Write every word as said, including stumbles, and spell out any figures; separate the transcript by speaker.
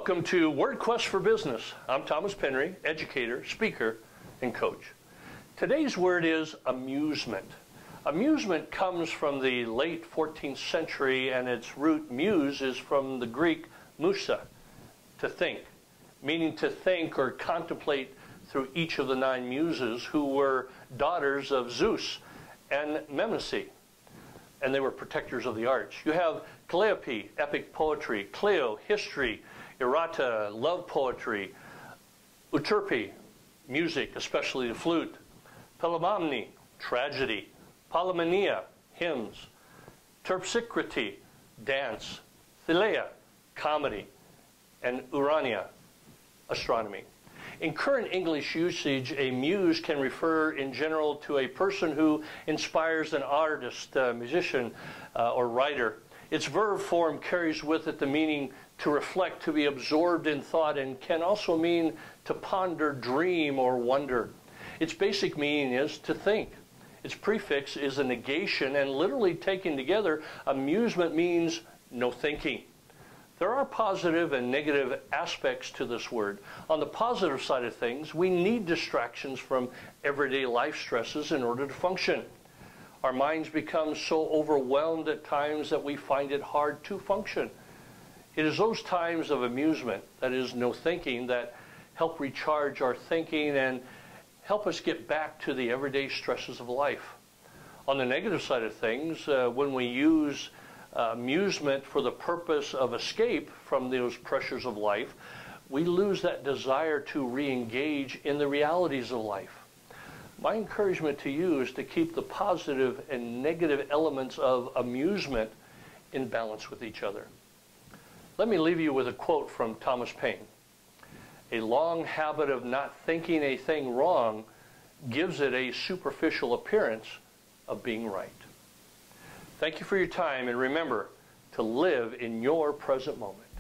Speaker 1: Welcome to Word Quest for Business. I'm Thomas Penry, educator, speaker, and coach. Today's word is amusement. Amusement comes from the late fourteenth century, and its root muse is from the Greek musa, to think, meaning to think or contemplate through each of the nine muses, who were daughters of Zeus and Mnemosyne, and they were protectors of the arts. You have Calliope, epic poetry; Clio, history; Errata, love poetry; Euterpe, music, especially the flute; Pelamamne, tragedy; Polymnia, hymns; Terpsichore, dance; Thaleia, comedy; and Urania, astronomy. In current English usage, a muse can refer in general to a person who inspires an artist, a musician, uh, or writer. Its verb form carries with it the meaning to reflect, to be absorbed in thought, and can also mean to ponder, dream, or wonder. Its basic meaning is to think. Its prefix is a negation, and literally taken together, amusement means no thinking. There are positive and negative aspects to this word. On the positive side of things, we need distractions from everyday life stresses in order to function. Our minds become so overwhelmed at times that we find it hard to function. It is those times of amusement, that is, no thinking, that help recharge our thinking and help us get back to the everyday stresses of life. On the negative side of things, uh, when we use uh, amusement for the purpose of escape from those pressures of life, we lose that desire to re-engage in the realities of life. My encouragement to you is to keep the positive and negative elements of amusement in balance with each other. Let me leave you with a quote from Thomas Paine. A long habit of not thinking a thing wrong gives it a superficial appearance of being right. Thank you for your time, and remember to live in your present moment.